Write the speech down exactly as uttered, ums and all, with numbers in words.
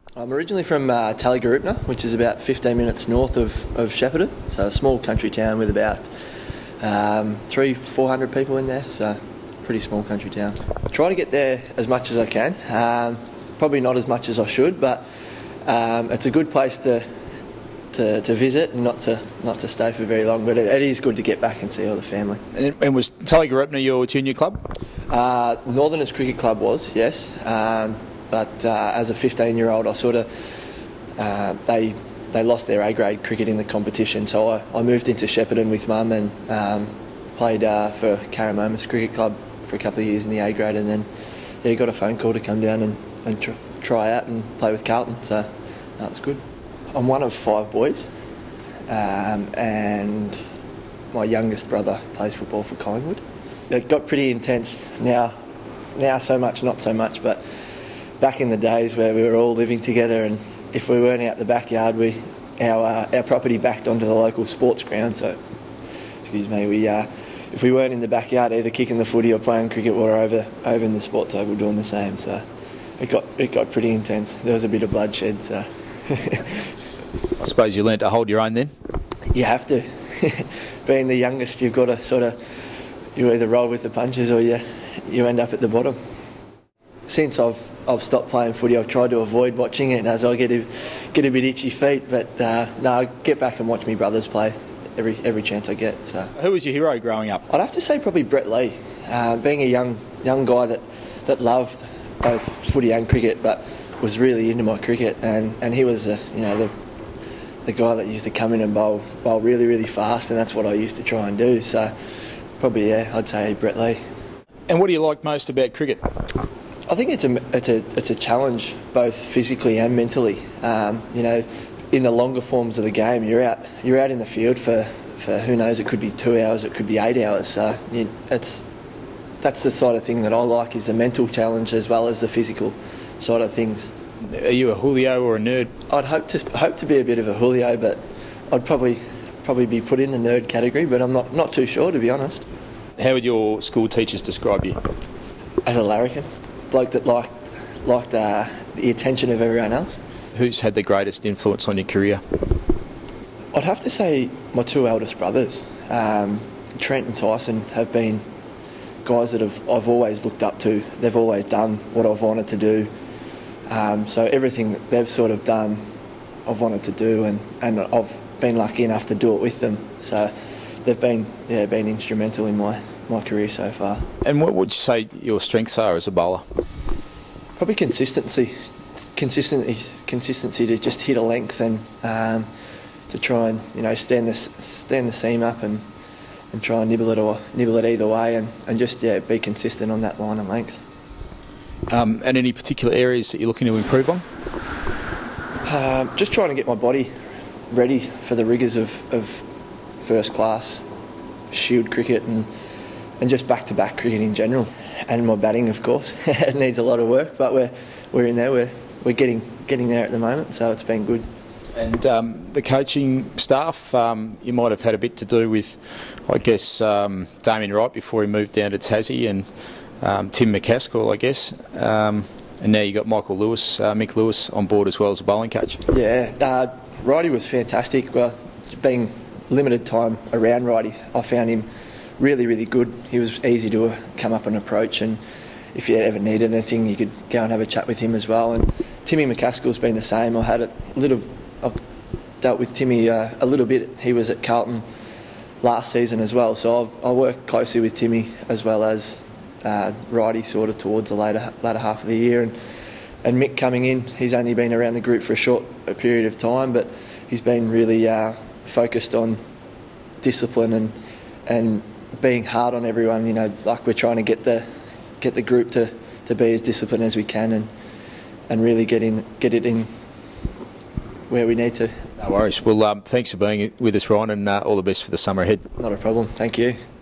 I'm originally from uh, Tallygaroopna, which is about fifteen minutes north of, of Shepparton, so a small country town with about um, three, four hundred people in there, so pretty small country town. Try to get there as much as I can. Um, probably not as much as I should, but um, it's a good place to, to to visit and not to not to stay for very long. But it, it is good to get back and see all the family. And, and was Tallygaroopna your junior club? Uh, Northerners Cricket Club was, yes. Um, but uh, as a fifteen-year-old, I sort of uh, they they lost their A grade cricket in the competition, so I, I moved into Shepparton with Mum and um, played uh, for Caramomas Cricket Club for a couple of years in the A grade, and then yeah, got a phone call to come down and, and tr try out and play with Carlton. So that was good. I'm one of five boys, um, and my youngest brother plays football for Collingwood. It got pretty intense now. Now so much, not so much, but back in the days where we were all living together, and if we weren't out the backyard, we our uh, our property backed onto the local sports ground. So, excuse me, we uh, if we weren't in the backyard, either kicking the footy or playing cricket, we were over over in the sports oval doing the same. So, it got it got pretty intense. There was a bit of bloodshed. So, I suppose you learnt to hold your own then. You have to. Being the youngest, you've got to sort of you either roll with the punches or you you end up at the bottom. Since I've I've stopped playing footy, I've tried to avoid watching it as I get a, get a bit itchy feet. But uh, no, I get back and watch my brothers play every every chance I get. So who was your hero growing up? I'd have to say probably Brett Lee. Uh, being a young young guy that that loved both footy and cricket, but was really into my cricket, and, and he was uh, you know the the guy that used to come in and bowl bowl really really fast, and that's what I used to try and do. So probably yeah, I'd say Brett Lee. And what do you like most about cricket? I think it's a it's a it's a challenge both physically and mentally. Um, you know, in the longer forms of the game, you're out you're out in the field for, for who knows, it could be two hours, it could be eight hours. So you, it's that's the sort of thing that I like, is the mental challenge as well as the physical side of things. Are you a Julio or a nerd? I'd hope to hope to be a bit of a Julio, but I'd probably probably be put in the nerd category. But I'm not not too sure, to be honest. How would your school teachers describe you? As a larrikin. Bloke that liked, liked uh, the attention of everyone else. Who's had the greatest influence on your career? I'd have to say my two eldest brothers, um, Trent and Tyson, have been guys that have, I've always looked up to. They've always done what I've wanted to do. Um, so everything that they've sort of done, I've wanted to do, and, and I've been lucky enough to do it with them. So they've been yeah been instrumental in my my career so far. And what would you say your strengths are as a bowler? Probably consistency, consistency, consistency to just hit a length and um, to try and you know stand the stand the seam up and and try and nibble it or nibble it either way, and, and just yeah be consistent on that line and length. Um, and any particular areas that you're looking to improve on? Um, just trying to get my body ready for the rigours of, of first class Shield cricket and. And just back-to-back cricket in general, and my batting, of course, it needs a lot of work. But we're we're in there. We're we're getting getting there at the moment, so it's been good. And um, the coaching staff, um, you might have had a bit to do with, I guess, um, Damien Wright before he moved down to Tassie, and um, Tim McCaskill, I guess. Um, and now you got Michael Lewis, uh, Mick Lewis, on board as well as a bowling coach. Yeah, uh, Righty was fantastic. Well, being limited time around Righty, I found him really, really good. He was easy to come up and approach, and if you ever needed anything, you could go and have a chat with him as well. And Timmy McCaskill's been the same. I had a little, I've dealt with Timmy uh, a little bit. He was at Carlton last season as well, so I've, I worked closely with Timmy as well as uh, Righty sort of towards the later latter half of the year. And and Mick coming in, he's only been around the group for a short a period of time, but he's been really uh, focused on discipline and and being hard on everyone. You know, like we're trying to get the get the group to, to be as disciplined as we can, and and really get in get it in where we need to. No worries. Well, um, thanks for being with us, Ryan, and uh, all the best for the summer ahead. Not a problem. Thank you.